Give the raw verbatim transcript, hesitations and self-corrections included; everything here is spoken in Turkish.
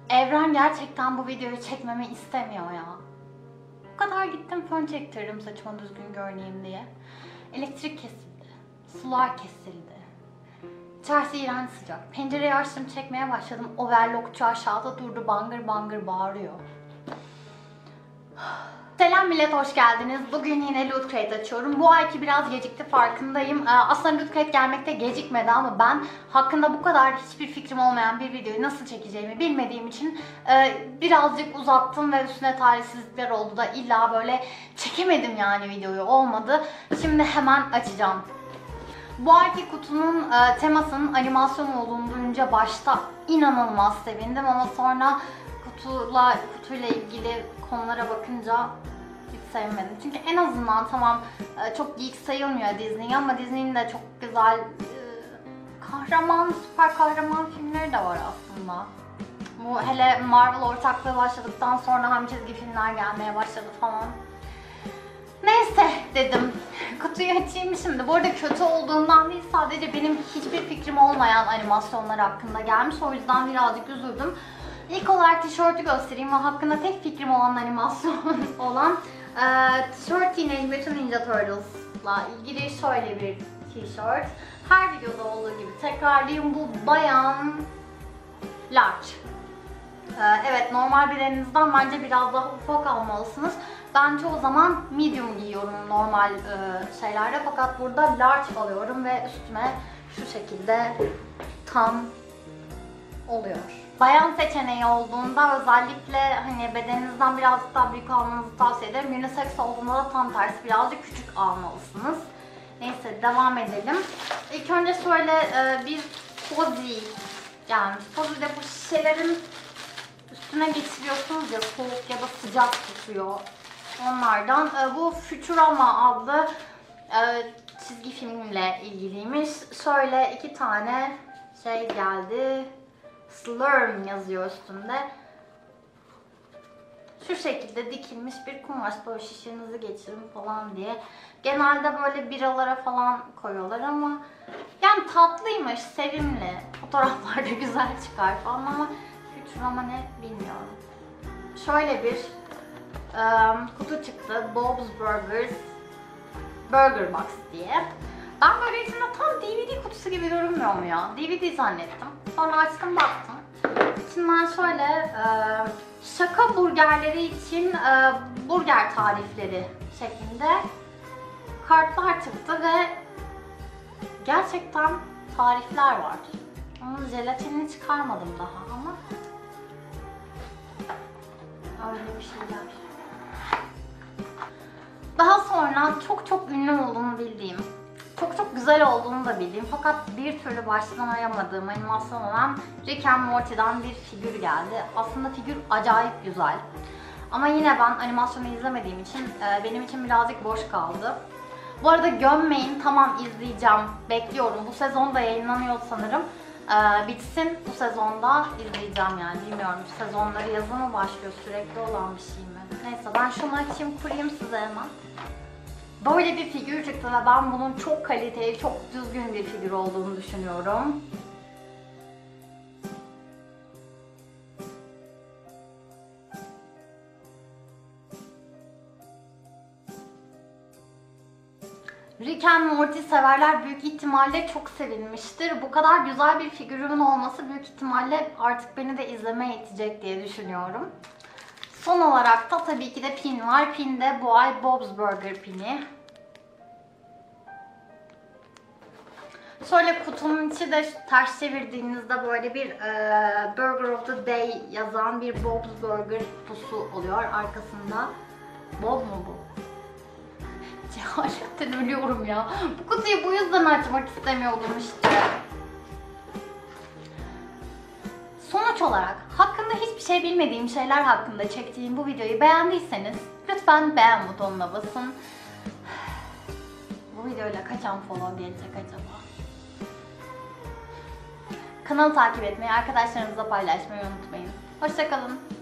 Evren gerçekten bu videoyu çekmemi istemiyor ya. O kadar gittim fön çektirdim saçımı düzgün görüneyim diye. Elektrik kesildi. Sular kesildi. İçerisi iğrenç sıcak. Pencereyi açtım, çekmeye başladım. Overlockçu aşağıda durdu, bangır bangır bağırıyor. Selam millet, hoş geldiniz. Bugün yine Loot Crate açıyorum. Bu ayki biraz gecikti, farkındayım. Aslında Loot Crate gelmekte gecikmedi ama ben hakkında bu kadar hiçbir fikrim olmayan bir videoyu nasıl çekeceğimi bilmediğim için birazcık uzattım ve üstüne talihsizlikler oldu da illa böyle çekemedim yani videoyu, olmadı. Şimdi hemen açacağım. Bu ayki kutunun e, temasının animasyon olduğunu duyunca başta inanılmaz sevindim ama sonra kutuyla, kutuyla ilgili konulara bakınca hiç sevmedim. Çünkü en azından tamam e, çok geek sayılmıyor Disney ama Disney'nin de çok güzel e, kahraman, süper kahraman filmleri de var aslında. Bu hele Marvel ortaklığı başladıktan sonra hem çizgi filmler gelmeye başladı falan. Neyse dedim. Kutuyu açayım şimdi. Bu arada kötü olduğundan değil, sadece benim hiçbir fikrim olmayan animasyonlar hakkında gelmiş. O yüzden birazcık üzüldüm. İlk olarak tişörtü göstereyim ve hakkında tek fikrim olan animasyon olan e, Teenage Mutant Ninja Turtles'la ilgili şöyle bir tişört. Her videoda olduğu gibi tekrarlayayım. Bu bayan large. E, evet, normal bedeninizden bence biraz daha ufak almalısınız. Ben çoğu zaman medium giyiyorum normal e, şeylerde, fakat burada large alıyorum ve üstüme şu şekilde tam oluyor. Bayan seçeneği olduğunda özellikle hani bedeninizden birazcık daha büyük almanızı tavsiye ederim. Unisex olduğunda da tam tersi birazcık küçük almalısınız. Neyse, devam edelim. İlk önce şöyle e, bir pozi gelmiş. Pozi de bu şişelerin üstüne geçiriyorsunuz ya, soğuk ya da sıcak tutuyor. Onlardan. Bu Futurama adlı e, çizgi filmle ilgiliymiş. Şöyle iki tane şey geldi. Slurm yazıyor üstünde. Şu şekilde dikilmiş bir kumaş, böyle şişenizi geçirin falan diye. Genelde böyle biralara falan koyuyorlar ama yani tatlıymış, sevimli. Fotoğraflarda güzel çıkar falan ama Futurama ne bilmiyorum. Şöyle bir Um, kutu çıktı. Bob's Burgers Burger Box diye. Ben böyle içinde tam D V D kutusu gibi görünmüyor mu ya? D V D zannettim. Sonra açtım, baktım. İçinden şöyle e, şaka burgerleri için e, burger tarifleri şeklinde kartlar çıktı ve gerçekten tarifler var. Onun jelatinini çıkarmadım daha ama öyle bir şeyler. Daha sonra çok çok ünlü olduğunu bildiğim, çok çok güzel olduğunu da bildiğim fakat bir türlü başlayamadığım animasyon olan Rick and Morty'den bir figür geldi. Aslında figür acayip güzel. Ama yine ben animasyonu izlemediğim için benim için birazcık boş kaldı. Bu arada gömmeyin, tamam izleyeceğim, bekliyorum. Bu sezon da yayınlanıyor sanırım. Ee, bitsin bu sezonda izleyeceğim yani, bilmiyorum. Sezonları yazın mı başlıyor, sürekli olan bir şey mi? Neyse, ben şunu açayım, kurayım size hemen. Böyle bir figür çıktı ve ben bunun çok kaliteli, çok düzgün bir figür olduğunu düşünüyorum. Rick and Morty severler büyük ihtimalle çok sevilmiştir. Bu kadar güzel bir figürümün olması büyük ihtimalle artık beni de izlemeye itecek diye düşünüyorum. Son olarak da tabii ki de pin var. Pin de bu ay Bob's Burger pini. Şöyle kutunun içi de ters çevirdiğinizde böyle bir e, Burger of the Day yazan bir Bob's Burger kutusu oluyor arkasında. Bob mu bu? Cehaletten ölüyorum ya. Bu kutuyu bu yüzden açmak istemiyordum işte. Sonuç olarak hakkında hiçbir şey bilmediğim şeyler hakkında çektiğim bu videoyu beğendiyseniz lütfen beğen butonuna basın. Bu videoyla kaçan follow gelecek acaba? Kanalı takip etmeyi, arkadaşlarınızla paylaşmayı unutmayın. Hoşça kalın.